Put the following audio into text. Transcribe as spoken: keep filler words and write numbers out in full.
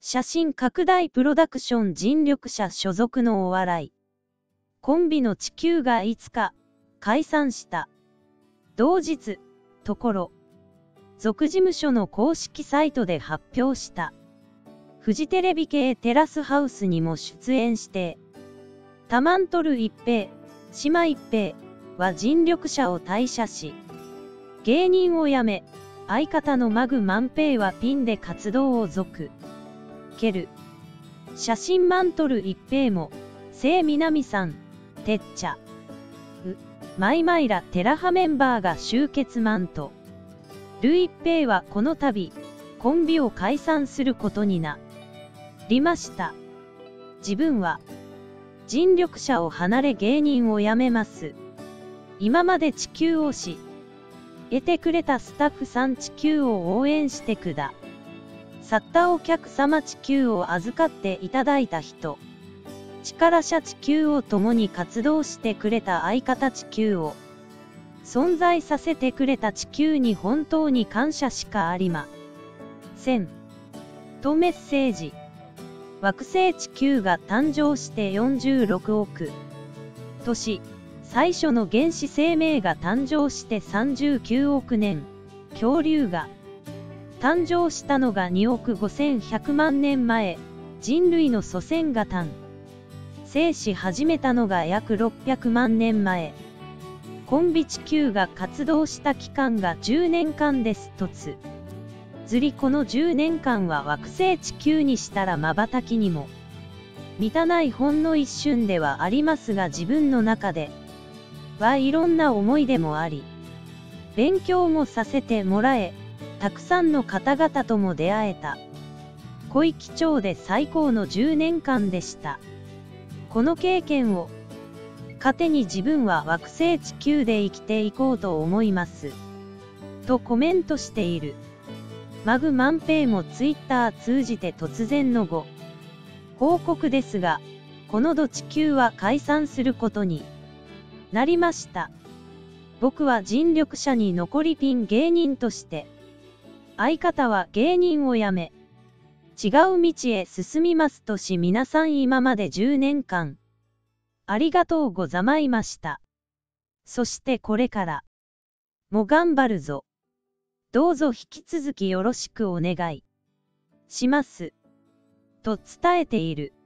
写真拡大プロダクション尽力者所属のお笑いコンビの地球がいつか解散した。同日、ところ、属事務所の公式サイトで発表した。フジテレビ系テラスハウスにも出演して、タマントル一平、島一平は尽力者を退社し、芸人を辞め、相方のマグ万平はピンで活動を続ける。写真マントル一平も、聖南さん、てっちゃう、マイマイラテラハメンバーが集結マントル一平はこの度、コンビを解散することになりました。自分は、尽力者を離れ芸人を辞めます。今まで地球をし、得てくれたスタッフさん地球を応援してくださったお客様地球を預かっていただいた人、力者地球を共に活動してくれた相方地球を、存在させてくれた地球に本当に感謝しかありません。とメッセージ。惑星地球が誕生してよんじゅうろくおく年、最初の原始生命が誕生してさんじゅうきゅうおくねん、恐竜が誕生したのがにおくごせんひゃくまんねんまえ、人類の祖先が誕生し始めたのが約ろっぴゃくまんねんまえ。コンビ地球が活動した期間がじゅうねんかんです。突ずりこのじゅうねんかんは惑星地球にしたら瞬きにも満たないほんの一瞬ではありますが、自分の中ではいろんな思い出もあり、勉強もさせてもらえ、たくさんの方々とも出会えた濃い貴重で最高のじゅうねんかんでした。この経験を糧に自分は惑星地球で生きていこうと思いますとコメントしている。マグ万平もツイッター通じて突然のご報告ですが、この度地球は解散することになりました。僕は尽力者に残りピン芸人として、相方は芸人を辞め、違う道へ進みますとし、皆さん今までじゅうねんかん、ありがとうございました。そしてこれからも頑張るぞ。どうぞ引き続きよろしくお願いします。と伝えている。